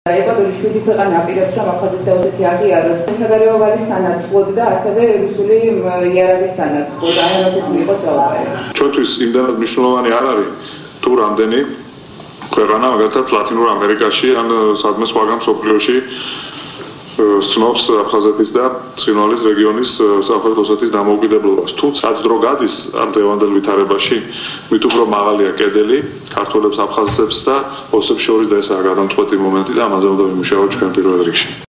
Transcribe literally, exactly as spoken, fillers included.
ეკვადორის შვიდი ქვეყანა აპირებს, რომ აფხაზეთ და ოსეთი აღიაროს საგარეო ვალის სანაცვლოდ და ასევე რუსული იარაღის სანაცვლოდ, აი ასეთი იყოს საუბარი. ჩვენთვის იმდანაც მნიშვნელოვანი არ არის თუ რამდენი ქვეყანა მაგალითად ლათინურ ამერიკაში ან სადმე სხვაგან მსოფლიოში ცნობს აფხაზეთის და ცხინვალის რეგიონის სამხრეთ ოსეთის დამოუკიდებლობას. თუ სადრო გადის ამ დღევანდელ ვითარებაში, მით უფრო მაღალია კედელი ქართველებს, აფხაზებს და ოსებს შორის და ესაა გადამწყვეტი მომენტი და ამაზე უნდა ვიმუშაოთ ჩვენ პირველ რიგში.